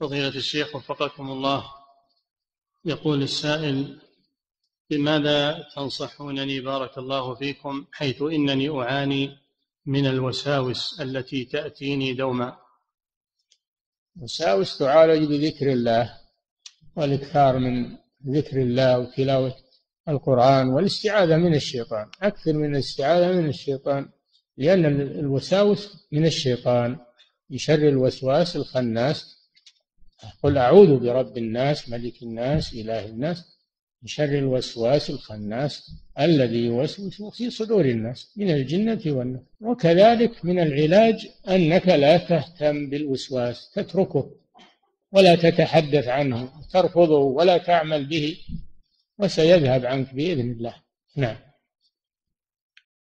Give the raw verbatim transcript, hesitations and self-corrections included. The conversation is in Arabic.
فضيلة الشيخ وفقكم الله، يقول السائل: بماذا تنصحونني بارك الله فيكم حيث إنني أعاني من الوساوس التي تأتيني دوما؟ وساوس تعالج بذكر الله والإكثار من ذكر الله وتلاوة القرآن والاستعاذة من الشيطان، أكثر من الاستعاذة من الشيطان، لأن الوساوس من الشيطان، من شر الوسواس الخناس. قل أعوذ برب الناس ملك الناس إله الناس من شر الوسواس الخناس الذي يوسوس في صدور الناس من الجنة والناس. وكذلك من العلاج أنك لا تهتم بالوسواس، تتركه ولا تتحدث عنه، ترفضه ولا تعمل به، وسيذهب عنك بإذن الله. نعم.